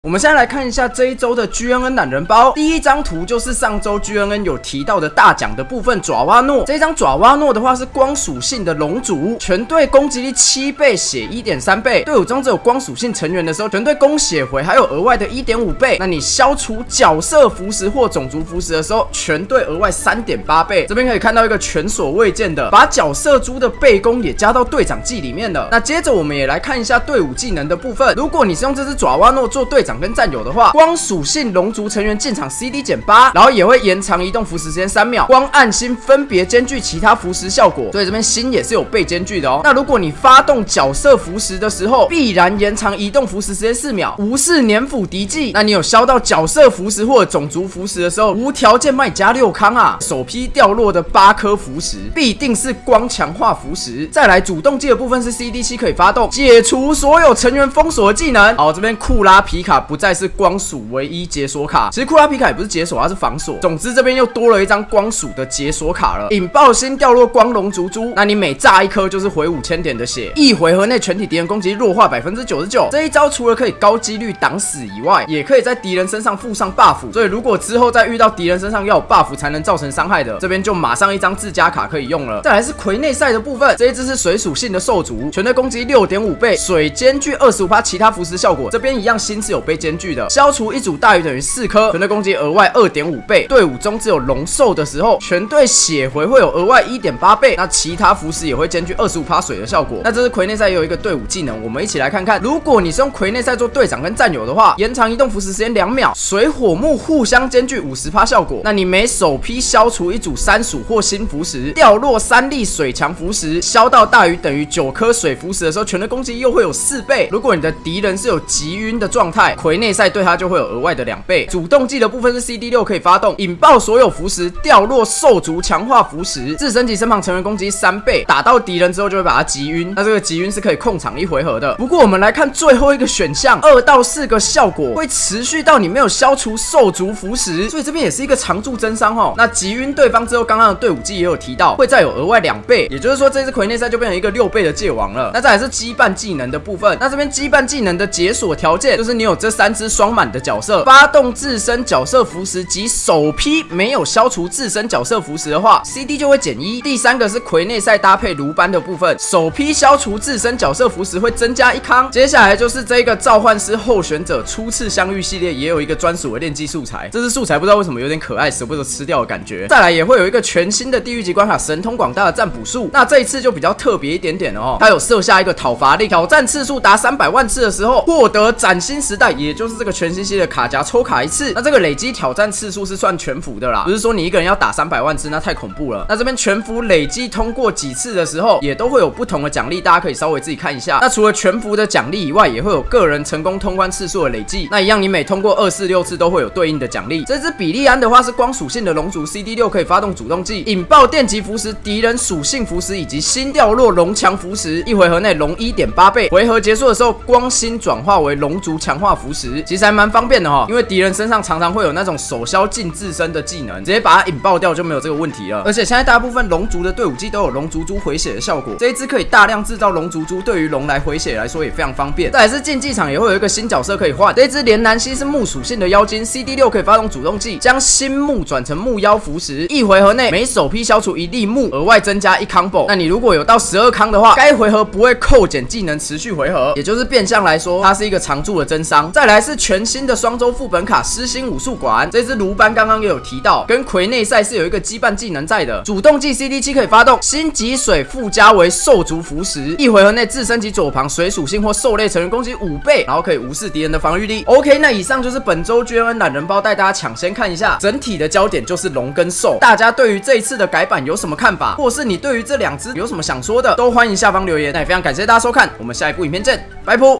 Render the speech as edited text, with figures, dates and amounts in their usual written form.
我们现在来看一下这一周的 GNN 懒人包。第一张图就是上周 GNN 有提到的大奖的部分，爪哇诺。这一张爪哇诺的话是光属性的龙族，全队攻击力7倍，血 1.3 倍。队伍中只有光属性成员的时候，全队攻血回还有额外的 1.5 倍。那你消除角色符石或种族符石的时候，全队额外 3.8 倍。这边可以看到一个前所未见的，把角色猪的倍攻也加到队长技里面了。那接着我们也来看一下队伍技能的部分。如果你是用这只爪哇诺做队长跟战友的话，光属性龙族成员进场 CD 减8，然后也会延长移动符石时间3秒，光暗星分别兼具其他符石效果，所以这边星也是有被兼具的哦。那如果你发动角色符石的时候，必然延长移动符石时间4秒，无视粘附敌技。那你有消到角色符石或者种族符石的时候，无条件帮你加6康啊！首批掉落的8颗符石必定是光强化符石。再来主动技的部分是 CD 7可以发动，解除所有成员封锁的技能。好，这边库拉皮卡不再是光属唯一解锁卡，其实库拉皮卡也不是解锁，它是防锁。总之这边又多了一张光属的解锁卡了。引爆星掉落光龙族猪，那你每炸1颗就是回5000点的血，一回合内全体敌人攻击弱化 99%。这一招除了可以高几率挡死以外，也可以在敌人身上附上 buff， 所以如果之后再遇到敌人身上要有 buff 才能造成伤害的，这边就马上一张自家卡可以用了。再来是魁内赛的部分，这一只是水属性的兽族，全队攻击 6.5 倍，水兼具 25% 其他符石效果，这边一样星是有被兼具的。消除一组大于等于4颗，全队攻击额外 2.5 倍。队伍中只有龙兽的时候，全队血回会有额外 1.8 倍，那其他符石也会兼具 25% 水的效果。那这是魁内赛也有一个队伍技能，我们一起来看看。如果你是用魁内赛做队长跟战友的话，延长移动符石时间2秒，水火木互相兼具 50% 效果。那你每首批消除一组3属或新符石，掉落3粒水强符石，消到大于等于9颗水符石的时候，全队攻击又会有4倍。如果你的敌人是有急晕的状态，魁内赛对他就会有额外的2倍。主动技的部分是 CD 6可以发动，引爆所有符石，掉落兽族强化符石，自身及身旁成员攻击3倍，打到敌人之后就会把它击晕。那这个击晕是可以控场1回合的。不过我们来看最后一个选项，2到4个效果会持续到你没有消除兽族符石，所以这边也是一个常驻增伤哦。那击晕对方之后，刚刚的队伍技也有提到会再有额外2倍，也就是说这次魁内赛就变成一个6倍的界王了。那再来是羁绊技能的部分，那这边羁绊技能的解锁条件就是你有这3只双满的角色，发动自身角色符石及首批没有消除自身角色符石的话 ，CD 就会减1。第3个是魁内赛搭配卢班的部分，首批消除自身角色符石会增加1康。接下来就是这个召唤师候选者初次相遇系列，也有一个专属的练技素材，这是素材不知道为什么有点可爱，舍不得吃掉的感觉。再来也会有一个全新的地狱级关卡神通广大的占卜术，那这一次就比较特别一点点哦，它有设下一个讨伐令，挑战次数达300万次的时候，获得崭新时代，也就是这个全新系列的卡夹抽卡1次。那这个累积挑战次数是算全服的啦，不是说你一个人要打300万次，那太恐怖了。那这边全服累积通过几次的时候，也都会有不同的奖励，大家可以稍微自己看一下。那除了全服的奖励以外，也会有个人成功通关次数的累计。那一样，你每通过2、4、6次都会有对应的奖励。这只比利安的话是光属性的龙族 ，CD 6可以发动主动技，引爆电击符石、敌人属性符石以及新掉落龙强符石，一回合内龙 1.8 倍。回合结束的时候，光星转化为龙族强化符石，其实还蛮方便的哈，因为敌人身上常常会有那种手消尽自身的技能，直接把它引爆掉就没有这个问题了。而且现在大部分龙族的队伍技都有龙族猪回血的效果，这一支可以大量制造龙族猪，对于龙来回血来说也非常方便。再来是竞技场也会有一个新角色可以换，这一支连南西是木属性的妖精 ，CD 6可以发动主动技，将新木转成木妖符石，一回合内每首批消除1粒木，额外增加1康 combo。那你如果有到12康的话，该回合不会扣减技能持续回合，也就是变相来说，它是一个常驻的增伤。再来是全新的双周副本卡狮心武术馆，这支卢班刚刚也有提到，跟魁内赛是有一个羁绊技能在的。主动技 CD 7可以发动，新级水附加为兽族符石，一回合内自身及左旁水属性或兽类成员攻击5倍，然后可以无视敌人的防御力。OK， 那以上就是本周 GNN 懒人包带大家抢先看一下，整体的焦点就是龙跟兽。大家对于这一次的改版有什么看法，或是你对于这2只有什么想说的，都欢迎下方留言。那也非常感谢大家收看，我们下一部影片见，拜拜。